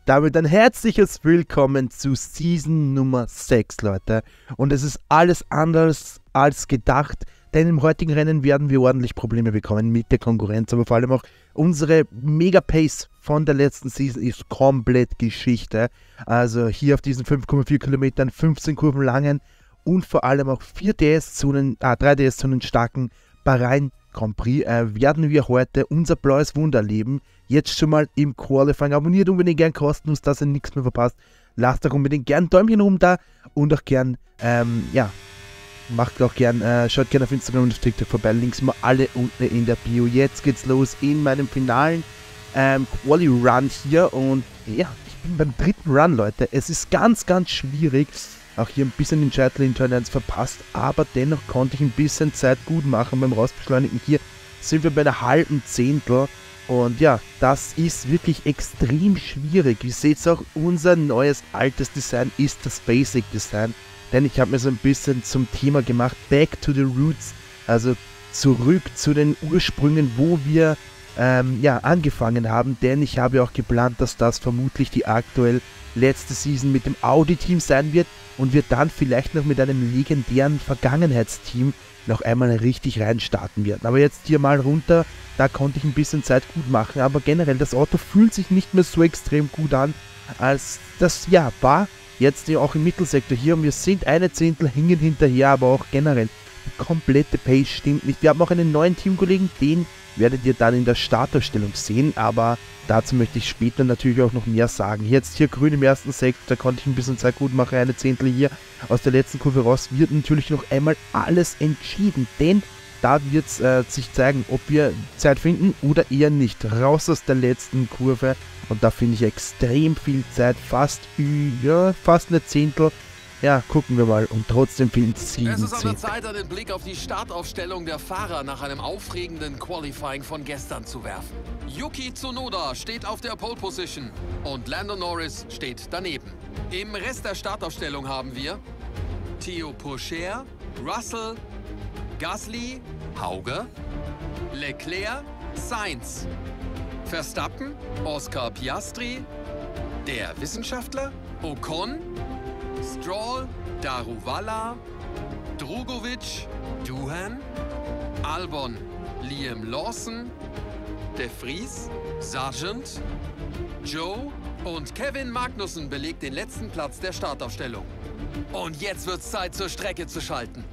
damit ein herzliches Willkommen zu Season Nummer 6, Leute. Und es ist alles anders als gedacht, denn im heutigen Rennen werden wir ordentlich Probleme bekommen mit der Konkurrenz, aber vor allem auch unsere Mega-Pace von der letzten Season ist komplett Geschichte. Also hier auf diesen 5,4 Kilometern, 15 Kurven langen und vor allem auch 3 DS-Zonen starken Bahrain Grand Prix werden wir heute unser blaues Wunder erleben. Jetzt schon mal im Qualifying. Abonniert unbedingt gern kostenlos, dass ihr nichts mehr verpasst. Lasst auch unbedingt gern ein Däumchen oben da und auch gern, schaut gerne auf Instagram und auf TikTok vorbei. Links mal alle unten in der Bio. Jetzt geht's los in meinem finalen Quali-Run hier und ja, ich bin beim dritten Run, Leute. Es ist ganz, ganz schwierig. Auch hier ein bisschen den Scheitel in Turn 1 verpasst, aber dennoch konnte ich ein bisschen Zeit gut machen beim Rausbeschleunigen. Hier sind wir bei einer halben Zehntel und ja, das ist wirklich extrem schwierig. Ihr seht auch, unser neues altes Design ist das Basic Design, denn ich habe mir so ein bisschen zum Thema gemacht, Back to the Roots, also zurück zu den Ursprüngen, wo wir angefangen haben, denn ich habe auch geplant, dass das vermutlich die aktuell letzte Season mit dem Audi-Team sein wird und wir dann vielleicht noch mit einem legendären Vergangenheitsteam noch einmal richtig reinstarten werden. Aber jetzt hier mal runter, da konnte ich ein bisschen Zeit gut machen, aber generell das Auto fühlt sich nicht mehr so extrem gut an, als das war jetzt auch im Mittelsektor hier und wir sind eine Zehntel hängen hinterher, aber auch generell die komplette Pace stimmt nicht. Wir haben auch einen neuen Teamkollegen, den werdet ihr dann in der Startaufstellung sehen, aber dazu möchte ich später natürlich auch noch mehr sagen. Jetzt hier grün im ersten Sektor, da konnte ich ein bisschen Zeit gut machen, eine Zehntel hier aus der letzten Kurve raus, wird natürlich noch einmal alles entschieden, denn da wird es sich zeigen, ob wir Zeit finden oder eher nicht. Raus aus der letzten Kurve und da finde ich extrem viel Zeit, fast eine Zehntel. Ja, gucken wir mal und trotzdem fehlen 7 Es ist an der Zeit, einen Blick auf die Startaufstellung der Fahrer nach einem aufregenden Qualifying von gestern zu werfen. Yuki Tsunoda steht auf der Pole Position und Lando Norris steht daneben. Im Rest der Startaufstellung haben wir Theo Pourchaire, Russell, Gasly, Hauge, Leclerc, Sainz, Verstappen, Oscar Piastri, der Wissenschaftler, Ocon, Stroll, Daruvala, Drugovic, Duhan, Albon, Liam Lawson, De Vries, Sargent, Joe und Kevin Magnussen belegt den letzten Platz der Startaufstellung. Und jetzt wird's Zeit, zur Strecke zu schalten.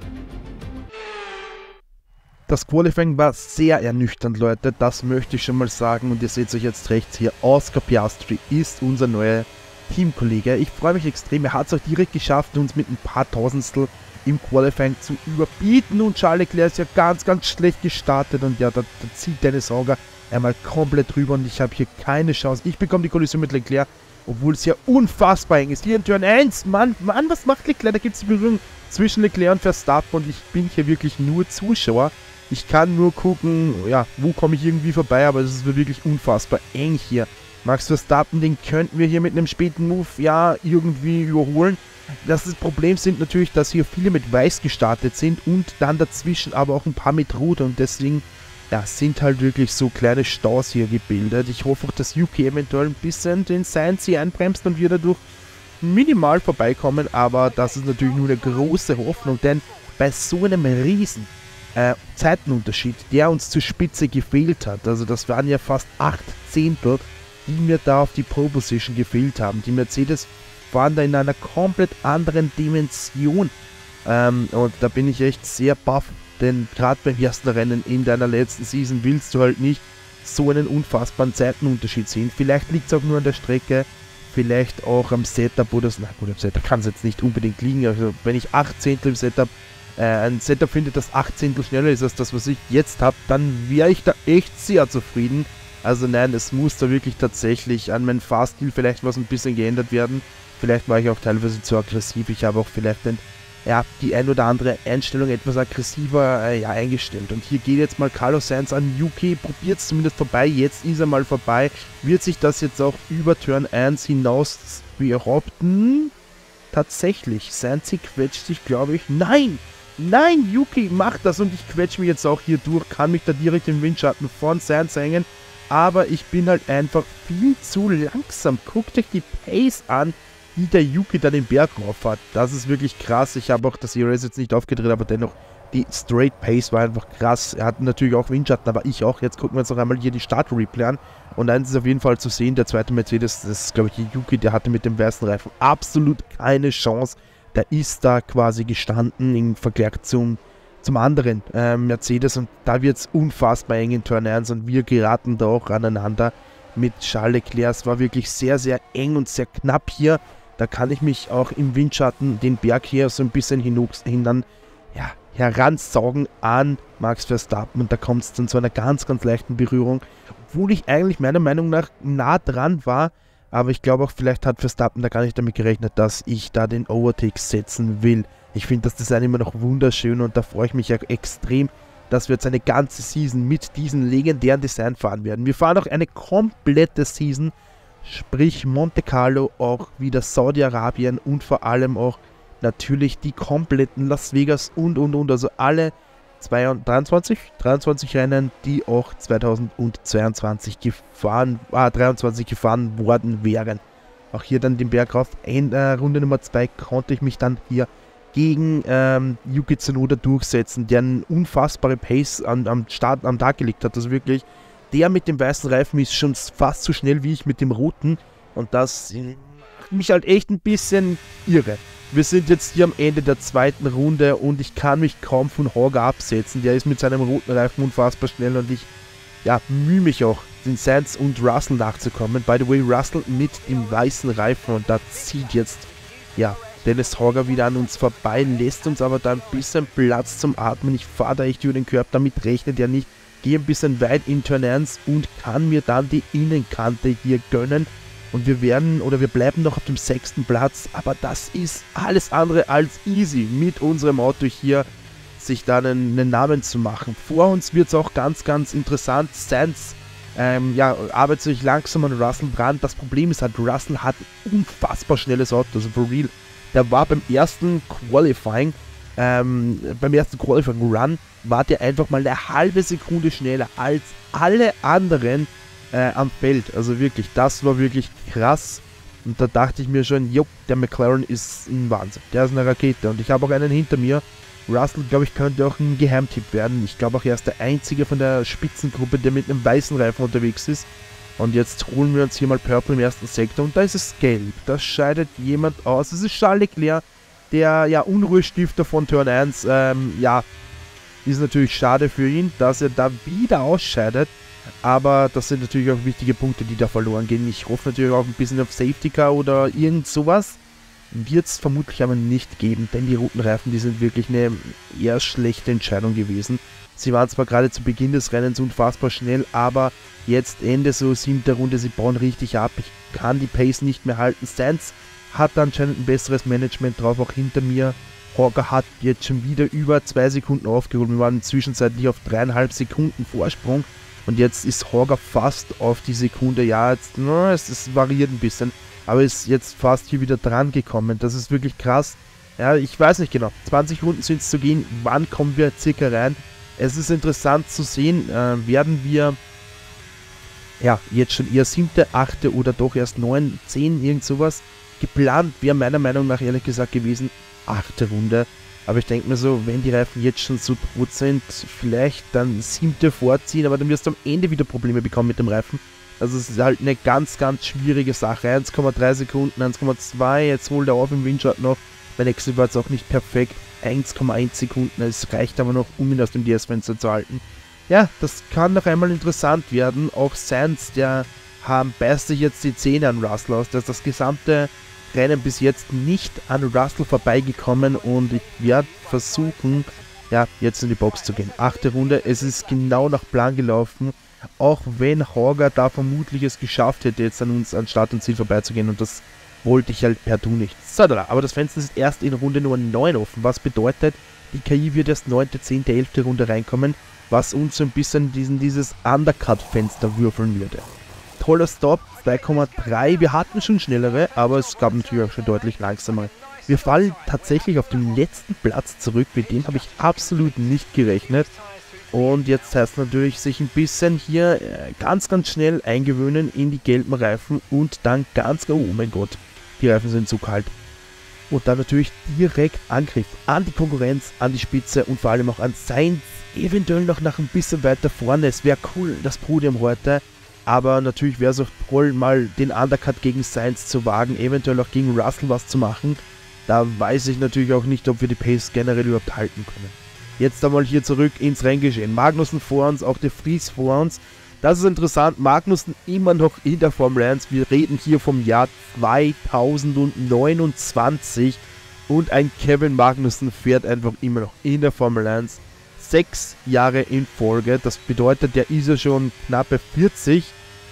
Das Qualifying war sehr ernüchternd, Leute, das möchte ich schon mal sagen und ihr seht euch jetzt rechts hier, Oscar Piastri ist unser neuer Teamkollege. Ich freue mich extrem, er hat es auch direkt geschafft, uns mit ein paar Tausendstel im Qualifying zu überbieten und Charles Leclerc ist ja ganz, ganz schlecht gestartet und ja, da zieht Dennis Hauger einmal komplett drüber und ich habe hier keine Chance. Ich bekomme die Kollision mit Leclerc, obwohl es ja unfassbar eng ist. Hier in Turn 1, Mann, was macht Leclerc? Da gibt es die Berührung zwischen Leclerc und Verstappen und ich bin hier wirklich nur Zuschauer. Ich kann nur gucken, ja, wo komme ich irgendwie vorbei, aber es ist wirklich unfassbar eng hier. Max Verstappen, den könnten wir hier mit einem späten Move, ja, irgendwie überholen. Das Problem sind natürlich, dass hier viele mit Weiß gestartet sind und dann dazwischen aber auch ein paar mit Rot und deswegen, ja, sind halt wirklich so kleine Staus hier gebildet. Ich hoffe auch, dass UK eventuell ein bisschen den Sainz hier einbremst und wir dadurch minimal vorbeikommen, aber das ist natürlich nur eine große Hoffnung, denn bei so einem riesen Zeitenunterschied, der uns zur Spitze gefehlt hat, also das waren ja fast 8 Zehntel, die mir da auf die Pole Position gefehlt haben. Die Mercedes waren da in einer komplett anderen Dimension und da bin ich echt sehr baff, denn gerade beim ersten Rennen in deiner letzten Season willst du halt nicht so einen unfassbaren Zeitenunterschied sehen. Vielleicht liegt es auch nur an der Strecke, vielleicht auch am Setup oder so. Na gut, am Setup kann es jetzt nicht unbedingt liegen, also wenn ich 8 Zehntel im Setup ein Setup finde, das 8 Zehntel schneller ist als das, was ich jetzt habe, dann wäre ich da echt sehr zufrieden. Also nein, es muss da wirklich tatsächlich an meinem Fahrstil vielleicht was ein bisschen geändert werden. Vielleicht war ich auch teilweise zu aggressiv. Ich habe auch vielleicht die ein oder andere Einstellung etwas aggressiver eingestellt. Und hier geht jetzt mal Carlos Sainz an UK, probiert es zumindest vorbei. Jetzt ist er mal vorbei. Wird sich das jetzt auch über Turn 1 hinaus behaupten? Tatsächlich, Sainz quetscht sich, glaube ich. Nein, Yuki macht das und ich quetsche mich jetzt auch hier durch, kann mich da direkt im Windschatten von Sainz hängen aber ich bin halt einfach viel zu langsam. Guckt euch die Pace an, wie der Yuki da den Berg rauf hat. Das ist wirklich krass. Ich habe auch das ERS jetzt nicht aufgedreht, aber dennoch, die Straight Pace war einfach krass. Er hat natürlich auch Windschatten, aber ich auch. Jetzt gucken wir uns noch einmal hier die Start-Replay an. Und eins ist auf jeden Fall zu sehen, der zweite Mercedes, das ist glaube ich der Yuki, der hatte mit dem weißen Reifen absolut keine Chance. Der ist da quasi gestanden im Vergleich zum anderen Mercedes, und da wird es unfassbar eng in Turn 1 und wir geraten da auch aneinander mit Charles Leclerc. Es war wirklich sehr, sehr eng und sehr knapp hier. Da kann ich mich auch im Windschatten den Berg hier so ein bisschen heransaugen an Max Verstappen, und da kommt es dann zu einer ganz, ganz leichten Berührung, obwohl ich eigentlich meiner Meinung nach nah dran war, aber ich glaube auch, vielleicht hat Verstappen da gar nicht damit gerechnet, dass ich da den Overtake setzen will. Ich finde das Design immer noch wunderschön und da freue ich mich ja extrem, dass wir jetzt eine ganze Season mit diesem legendären Design fahren werden. Wir fahren auch eine komplette Season, sprich Monte Carlo, auch wieder Saudi-Arabien und vor allem auch natürlich die kompletten Las Vegas und, also alle 23 Rennen, die auch 2022 23 gefahren worden wären. Auch hier dann den Berg rauf. In Runde Nummer 2 konnte ich mich dann hier gegen Yuki Tsunoda durchsetzen, der eine unfassbare Pace am Tag gelegt hat. Also wirklich, der mit dem weißen Reifen ist schon fast so schnell wie ich mit dem roten, und das macht mich halt echt ein bisschen irre. Wir sind jetzt hier am Ende der zweiten Runde und ich kann mich kaum von Horger absetzen. Der ist mit seinem roten Reifen unfassbar schnell und ich mühe mich auch, den Sainz und Russell nachzukommen. By the way, Russell mit dem weißen Reifen, und da zieht jetzt Dennis Horger wieder an uns vorbei, lässt uns aber da ein bisschen Platz zum Atmen. Ich fahre da echt über den Körper, damit rechnet er nicht. Gehe ein bisschen weit in Turn 1 und kann mir dann die Innenkante hier gönnen. Und wir bleiben noch auf dem 6. Platz, aber das ist alles andere als easy, mit unserem Auto hier sich da einen Namen zu machen. Vor uns wird es auch ganz, ganz interessant. Sainz arbeitet sich langsam an Russell dran. Das Problem ist halt, Russell hat unfassbar schnelles Auto, also for real. Der war beim ersten Qualifying Run, war der einfach mal eine halbe Sekunde schneller als alle anderen am Feld. Also wirklich, das war wirklich krass. Und da dachte ich mir schon, der McLaren ist ein Wahnsinn. Der ist eine Rakete. Und ich habe auch einen hinter mir. Russell, glaube ich, könnte auch ein Geheimtipp werden. Ich glaube auch, er ist der einzige von der Spitzengruppe, der mit einem weißen Reifen unterwegs ist. Und jetzt holen wir uns hier mal Purple im ersten Sektor. Und da ist es gelb. Da scheidet jemand aus. Das ist Charles Leclerc, der Unruhestifter von Turn 1. Ist natürlich schade für ihn, dass er da wieder ausscheidet. Aber das sind natürlich auch wichtige Punkte, die da verloren gehen. Ich hoffe natürlich auch ein bisschen auf Safety Car oder irgend sowas. Wird es vermutlich aber nicht geben, denn die roten Reifen, die sind wirklich eine eher schlechte Entscheidung gewesen. Sie waren zwar gerade zu Beginn des Rennens unfassbar schnell, aber jetzt Ende so 7. Runde, sie bauen richtig ab. Ich kann die Pace nicht mehr halten. Sainz hat anscheinend ein besseres Management drauf, auch hinter mir. Horger hat jetzt schon wieder über 2 Sekunden aufgeholt. Wir waren zwischenzeitlich auf 3,5 Sekunden Vorsprung. Und jetzt ist Horger fast auf die Sekunde, es variiert ein bisschen, aber ist jetzt fast hier wieder dran gekommen. Das ist wirklich krass. Ja, ich weiß nicht genau, 20 Runden sind es zu gehen, wann kommen wir circa rein? Es ist interessant zu sehen, werden wir jetzt schon eher 7., 8. oder doch erst 9., 10, irgend sowas. Geplant wäre meiner Meinung nach ehrlich gesagt gewesen 8. Runde. Aber ich denke mir so, wenn die Reifen jetzt schon so tot sind, vielleicht dann 7. vorziehen, aber dann wirst du am Ende wieder Probleme bekommen mit dem Reifen. Also es ist halt eine ganz, ganz schwierige Sache. 1,3 Sekunden, 1,2, jetzt holt er auf im Windschatten noch. Mein Exit war jetzt auch nicht perfekt, 1,1 Sekunden, es reicht aber noch, um ihn aus dem DS-Fenster zu halten. Ja, das kann noch einmal interessant werden. Auch Sainz, der beißt sich jetzt die Zähne an Russell aus, dass das gesamte Rennen bis jetzt nicht an Russell vorbeigekommen, und ich werde versuchen, jetzt in die Box zu gehen. 8. Runde, es ist genau nach Plan gelaufen, auch wenn Horger da vermutlich es geschafft hätte, jetzt an uns an Start und Ziel vorbeizugehen, und das wollte ich halt per Du nicht. Aber das Fenster ist erst in Runde Nummer 9 offen, was bedeutet, die KI wird erst 9., 10., 11. Runde reinkommen, was uns so ein bisschen dieses Undercut-Fenster würfeln würde. Toller Stop, 2,3. Wir hatten schon schnellere, aber es gab natürlich auch schon deutlich langsamer. Wir fallen tatsächlich auf den letzten Platz zurück, mit dem habe ich absolut nicht gerechnet. Und jetzt heißt es natürlich, sich ein bisschen hier ganz schnell eingewöhnen in die gelben Reifen und dann oh mein Gott, die Reifen sind zu kalt. Und dann natürlich direkt Angriff an die Konkurrenz, an die Spitze und vor allem auch an Sainz, eventuell noch nach ein bisschen weiter vorne. Es wäre cool, das Podium heute, aber natürlich wäre es auch toll, mal den Undercut gegen Sainz zu wagen, eventuell auch gegen Russell was zu machen. Da weiß ich natürlich auch nicht, ob wir die Pace generell überhaupt halten können. Jetzt einmal hier zurück ins Renngeschehen. Magnussen vor uns, auch der Vries vor uns. Das ist interessant, Magnussen immer noch in der Formel 1. Wir reden hier vom Jahr 2029 und ein Kevin Magnussen fährt einfach immer noch in der Formel 1. 6 Jahre in Folge, das bedeutet, der ist ja schon knappe 40.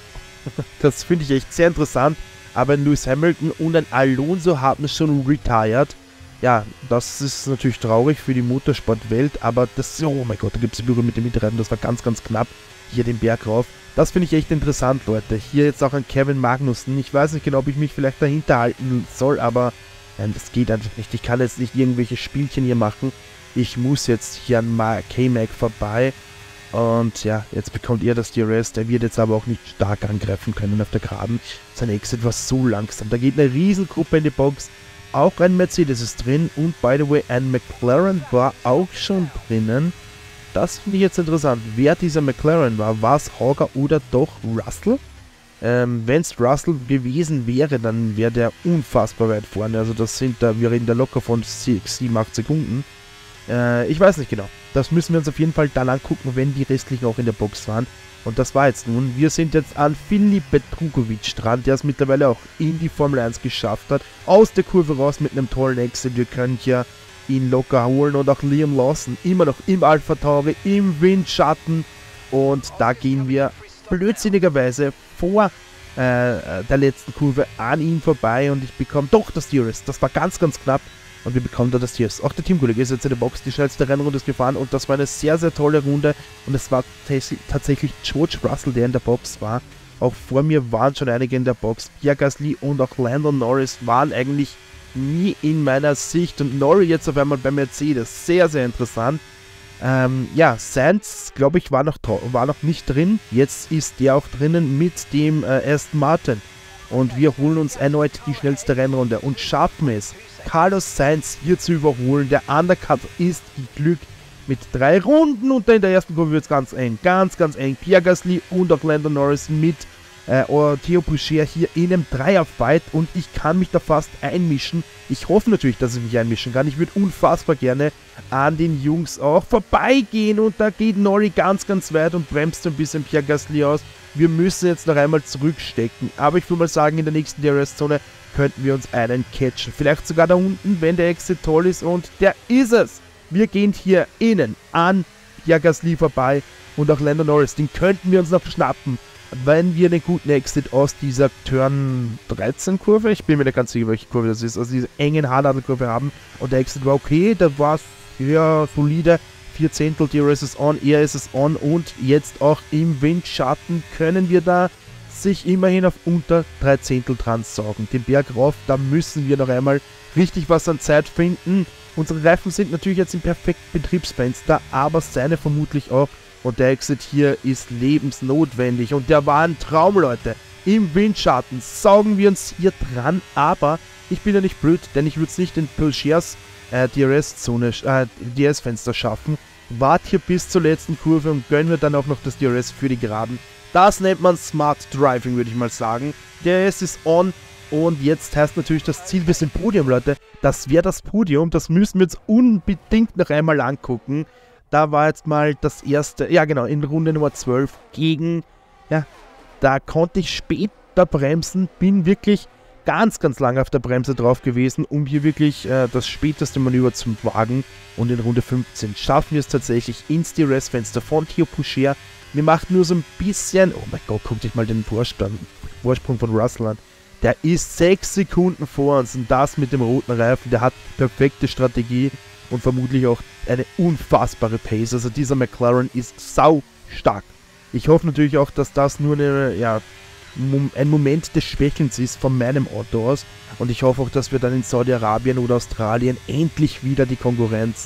Das finde ich echt sehr interessant. Aber ein Lewis Hamilton und ein Alonso haben schon retired. Ja, das ist natürlich traurig für die Motorsportwelt, aber das, oh mein Gott, da gibt es die Bürger mit dem Mitrennen, das war ganz knapp, hier den Berg rauf. Das finde ich echt interessant, Leute. Hier jetzt auch an Kevin Magnussen. Ich weiß nicht genau, ob ich mich vielleicht dahinter halten soll, aber das geht einfach nicht. Ich kann jetzt nicht irgendwelche Spielchen hier machen. Ich muss jetzt hier an K-Mac vorbei. Und ja, jetzt bekommt er das DRS. Der wird jetzt aber auch nicht stark angreifen können auf der Geraden. Sein Exit war so langsam. Da geht eine Riesengruppe in die Box. Auch ein Mercedes ist drin und by the way, ein McLaren war auch schon drinnen. Das finde ich jetzt interessant. Wer dieser McLaren war es Hauger oder doch Russell? Wenn es Russell gewesen wäre, dann wäre der unfassbar weit vorne. Also wir reden da locker von 7, 8 Sekunden. Ich weiß nicht genau. Das müssen wir uns auf jeden Fall dann angucken, wenn die restlichen auch in der Box waren. Und das war jetzt nun. Wir sind jetzt an Filip Petrukovic dran, der es mittlerweile auch in die Formel 1 geschafft hat. Aus der Kurve raus mit einem tollen Exit. Wir können hier ihn locker holen und auch Liam Lawson immer noch im Alpha Tauri, im Windschatten. Und da gehen wir blödsinnigerweise vor der letzten Kurve an ihm vorbei und ich bekomme doch das DRS. Das war ganz knapp. Und wir bekommen da das DRS. Auch der Teamkollege ist jetzt in der Box, die schnellste Rennrunde ist gefahren und das war eine sehr tolle Runde und es war tatsächlich George Russell, der in der Box war. Auch vor mir waren schon einige in der Box. Pierre Gasly und auch Lando Norris waren eigentlich nie in meiner Sicht und Norris jetzt auf einmal bei Mercedes. Sehr interessant. Ja, Sainz, glaube ich, war noch nicht drin. Jetzt ist der auch drinnen mit dem Aston Martin. Und wir holen uns erneut die schnellste Rennrunde und schaffen es, Carlos Sainz hier zu überholen. Der Undercut ist geglückt mit 3 Runden und dann in der ersten Kurve wird es ganz eng. Ganz eng. Pierre Gasly und auch Lando Norris mit Theo Pourchaire hier in einem Dreierfight und ich kann mich da fast einmischen. Ich hoffe natürlich, dass ich mich einmischen kann. Ich würde unfassbar gerne an den Jungs auch vorbeigehen und da geht Norris ganz weit und bremst ein bisschen Pierre Gasly aus. Wir müssen jetzt noch einmal zurückstecken, aber ich würde mal sagen, in der nächsten DRS-Zone könnten wir uns einen catchen. Vielleicht sogar da unten, wenn der Exit toll ist und der ist es. Wir gehen hier innen an Pierre Gasly vorbei und auch Lando Norris, den könnten wir uns noch schnappen, wenn wir einen guten Exit aus dieser Turn 13 Kurve, ich bin mir nicht ganz sicher, welche Kurve das ist, aus dieser engen Haarnadelkurve haben und der Exit war okay, da war es ja solide. 4 Zehntel, DRS ist on, er ist es on und jetzt auch im Windschatten können wir da sich immerhin auf unter 3 Zehntel dran saugen. Den Berg rauf, da müssen wir noch einmal richtig was an Zeit finden. Unsere Reifen sind natürlich jetzt im perfekten Betriebsfenster, aber seine vermutlich auch. Und der Exit hier ist lebensnotwendig und der war ein Traum, Leute. Im Windschatten saugen wir uns hier dran, aber ich bin ja nicht blöd, denn ich würde es nicht in Pourchaires DRS-Fenster schaffen. Wart hier bis zur letzten Kurve und gönnen wir dann auch noch das DRS für die Geraden. Das nennt man Smart Driving, würde ich mal sagen. DRS ist on und jetzt heißt natürlich das Ziel bis zum Podium, Leute. Das wäre das Podium, das müssen wir jetzt unbedingt noch einmal angucken. Da war jetzt mal das erste, ja genau, in Runde Nummer 12 gegen, ja, da konnte ich später bremsen, bin wirklich ganz lange auf der Bremse drauf gewesen, um hier wirklich das späteste Manöver zu wagen. Und in Runde 15 schaffen wir es tatsächlich ins DRS-Fenster von Theo Pourchaire. Wir machen nur so ein bisschen, oh mein Gott, guckt euch mal den Vorsprung von Russell an. Der ist 6 Sekunden vor uns und das mit dem roten Reifen, der hat perfekte Strategie und vermutlich auch eine unfassbare Pace. Also dieser McLaren ist sau stark. Ich hoffe natürlich auch, dass das nur ein Moment des Schwächelns ist von meinem Auto aus und ich hoffe auch, dass wir dann in Saudi-Arabien oder Australien endlich wieder die Konkurrenz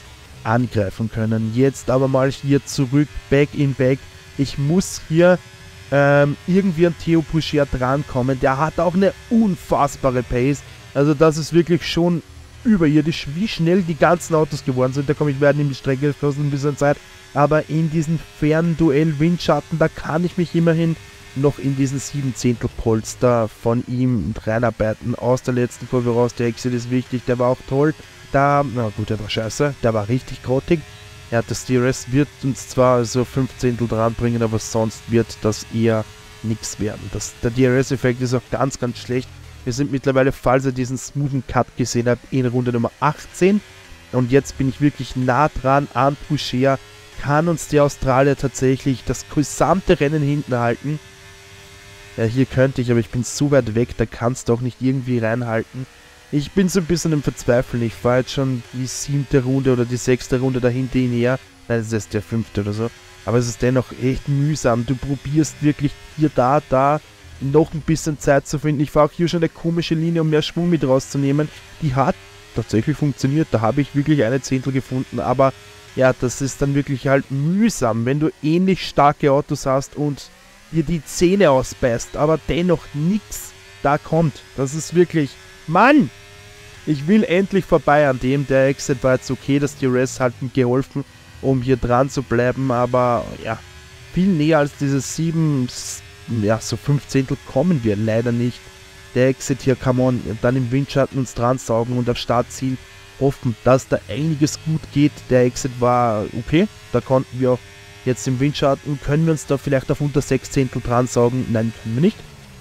angreifen können. Jetzt aber mal hier zurück, back in back. Ich muss hier irgendwie an Theo Pourchaire drankommen. Der hat auch eine unfassbare Pace. Also das ist wirklich schon überirdisch, wie schnell die ganzen Autos geworden sind. Da komme ich werden in die Strecke, das kostet ein bisschen Zeit. Aber in diesem fairen Duell Windschatten, da kann ich mich immerhin noch in diesen 7/10 Polster von ihm reinarbeiten. Aus der letzten Kurve raus, der Exit ist wichtig, der war auch toll. Na gut, der war scheiße, der war richtig grottig. Ja, das DRS wird uns zwar so 5/10 dran bringen, aber sonst wird das eher nichts werden. Der DRS-Effekt ist auch ganz, ganz schlecht. Wir sind mittlerweile, falls ihr diesen smoothen Cut gesehen habt, in Runde Nummer 18. Und jetzt bin ich wirklich nah dran an Pourchaire. Kann uns der Australier tatsächlich das gesamte Rennen hinten halten? Ja, hier könnte ich, aber ich bin so weit weg, da kannst du auch nicht irgendwie reinhalten. Ich bin so ein bisschen im Verzweifeln. Ich fahre jetzt schon die 7. Runde oder die 6. Runde dahinter ihn her. Nein, das ist der 5. oder so. Aber es ist dennoch echt mühsam. Du probierst wirklich hier, da noch ein bisschen Zeit zu finden. Ich fahre auch hier schon eine komische Linie, um mehr Schwung mit rauszunehmen. Die hat tatsächlich funktioniert. Da habe ich wirklich eine Zehntel gefunden. Aber ja, das ist dann wirklich halt mühsam, wenn du ähnlich starke Autos hast und dir die Zähne ausbeißt, aber dennoch nichts da kommt. Das ist wirklich... Mann! Ich will endlich vorbei an dem. Der Exit war jetzt okay, das DRS hat ihm geholfen, um hier dran zu bleiben, aber ja, viel näher als diese 7, ja, so 5/10 kommen wir leider nicht. Der Exit hier, come on, dann im Windschatten uns dran saugen und auf Startziel hoffen, dass da einiges gut geht. Der Exit war okay, da konnten wir auch jetzt im Windschatten, können wir uns da vielleicht auf unter 6/10 dran saugen? Nein, können wir nicht.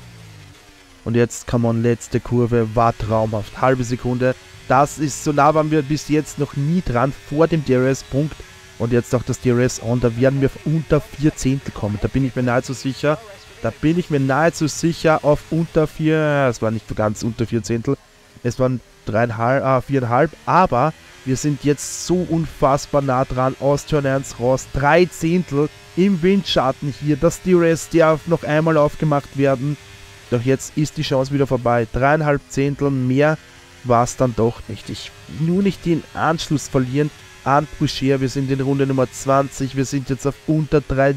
Und jetzt, come on, letzte Kurve, war traumhaft, halbe Sekunde. Das ist, so nah waren wir bis jetzt noch nie dran, vor dem DRS-Punkt. Und jetzt auch das DRS-On, da werden wir auf unter 4/10 kommen. Da bin ich mir nahezu sicher. Auf unter 4, es war nicht ganz unter 4/10. Es waren 4,5, aber wir sind jetzt so unfassbar nah dran, aus Turn 1 raus, 3/10 im Windschatten hier. Das DRS darf noch einmal aufgemacht werden. Doch jetzt ist die Chance wieder vorbei. 3,5 mehr war es dann doch nicht. Ich will nur nicht den Anschluss verlieren an Pourchaire. Wir sind in Runde Nummer 20. Wir sind jetzt auf unter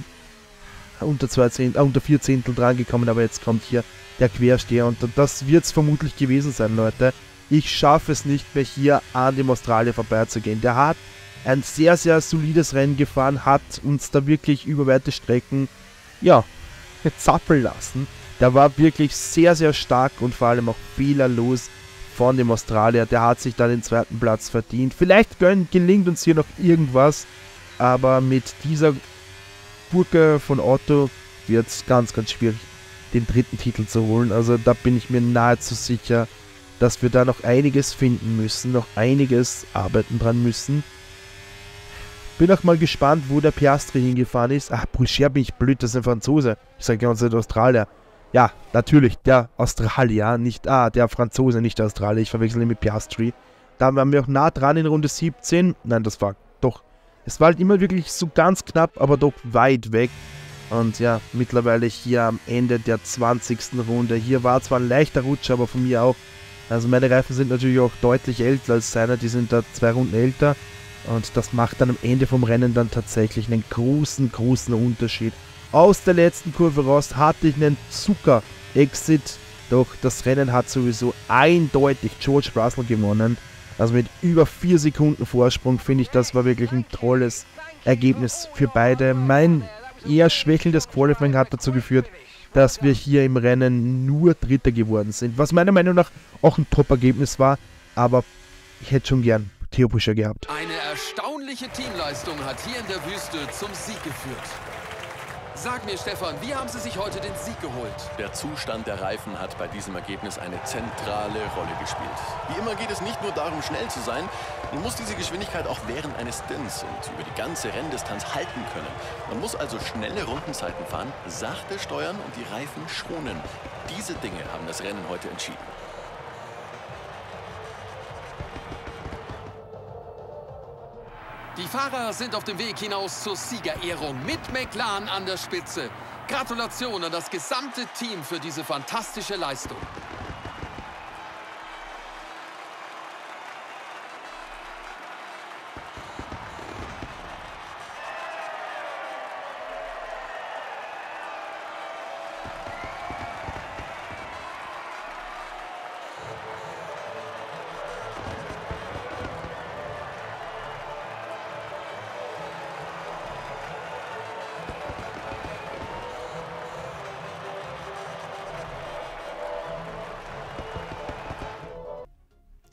4/10 dran gekommen. Aber jetzt kommt hier der Quersteher. Und das wird es vermutlich gewesen sein, Leute. Ich schaffe es nicht mehr, hier an dem Australier vorbeizugehen. Der hat ein sehr, sehr solides Rennen gefahren. Hat uns da wirklich über weite Strecken, ja, zappeln lassen. Der war wirklich sehr, sehr stark und vor allem auch fehlerlos von dem Australier. Der hat sich dann den 2. Platz verdient. Vielleicht gelingt uns hier noch irgendwas, aber mit dieser Gurke von Otto wird es ganz, ganz schwierig, den 3. Titel zu holen. Also da bin ich mir nahezu sicher, dass wir da noch einiges finden müssen, noch einiges arbeiten dran müssen. Bin auch mal gespannt, wo der Piastri hingefahren ist. Ach, Pourchaire bin ich blöd, das ist ein Franzose. Ich sage ganz nicht Australier. Ja, natürlich, der Australier, nicht, der Franzose, nicht der Australier. Ich verwechsel ihn mit Piastri. Da waren wir auch nah dran in Runde 17. Nein, das war doch, es war halt immer wirklich so ganz knapp, aber doch weit weg. Und ja, mittlerweile hier am Ende der 20. Runde. Hier war zwar ein leichter Rutsch, aber von mir auch. Also meine Reifen sind natürlich auch deutlich älter als seine, die sind da 2 Runden älter. Und das macht dann am Ende vom Rennen dann tatsächlich einen großen, großen Unterschied. Aus der letzten Kurve raus hatte ich einen Zucker-Exit, doch das Rennen hat sowieso eindeutig George Russell gewonnen. Also mit über 4 Sekunden Vorsprung finde ich, das war wirklich ein tolles Ergebnis für beide. Mein eher schwächelndes Qualifying hat dazu geführt, dass wir hier im Rennen nur Dritter geworden sind. Was meiner Meinung nach auch ein Top-Ergebnis war, aber ich hätte schon gern Theo Pourchaire gehabt. Eine erstaunliche Teamleistung hat hier in der Wüste zum Sieg geführt. Sag mir, Stefan, wie haben Sie sich heute den Sieg geholt? Der Zustand der Reifen hat bei diesem Ergebnis eine zentrale Rolle gespielt. Wie immer geht es nicht nur darum, schnell zu sein. Man muss diese Geschwindigkeit auch während eines Stints und über die ganze Renndistanz halten können. Man muss also schnelle Rundenzeiten fahren, sachte steuern und die Reifen schonen. Diese Dinge haben das Rennen heute entschieden. Die Fahrer sind auf dem Weg hinaus zur Siegerehrung mit McLaren an der Spitze. Gratulation an das gesamte Team für diese fantastische Leistung.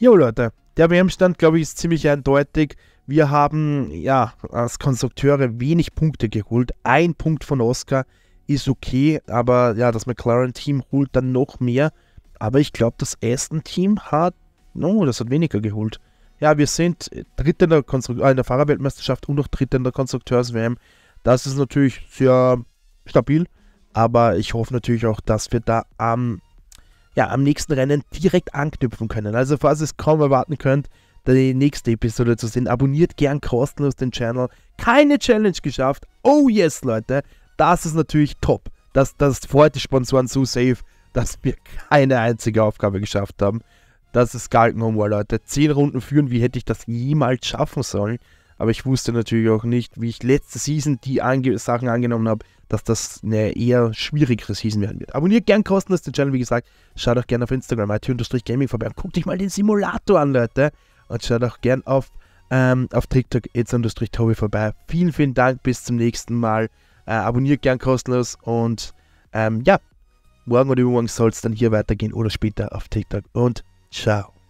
Jo Leute, der WM-Stand, glaube ich, ist ziemlich eindeutig. Wir haben ja als Konstrukteure wenig Punkte geholt. 1 Punkt von Oscar ist okay, aber ja, das McLaren-Team holt dann noch mehr. Aber ich glaube, das Aston-Team hat weniger geholt. Ja, wir sind Dritter in der Fahrerweltmeisterschaft und noch Dritter in der Konstrukteurs-WM. Das ist natürlich sehr stabil, aber ich hoffe natürlich auch, dass wir da am nächsten Rennen direkt anknüpfen können. Also falls ihr es kaum erwarten könnt, die nächste Episode zu sehen, abonniert gern kostenlos den Channel. Keine Challenge geschafft. Oh yes, Leute. Das ist natürlich top. Das freut die Sponsoren so safe, dass wir keine einzige Aufgabe geschafft haben. Das ist Galgenhumor, Leute. 10 Runden führen, wie hätte ich das jemals schaffen sollen? Aber ich wusste natürlich auch nicht, wie ich letzte Season die Sachen angenommen habe, dass das eine eher schwierigere Season werden wird. Abonniert gern kostenlos den Channel, wie gesagt. Schaut auch gerne auf Instagram, IT_Gaming vorbei und guckt euch mal den Simulator an, Leute. Und schaut auch gern auf TikTok, @Tobi vorbei. Vielen, vielen Dank, bis zum nächsten Mal. Abonniert gern kostenlos und morgen oder übermorgen soll es dann hier weitergehen oder später auf TikTok. Und ciao.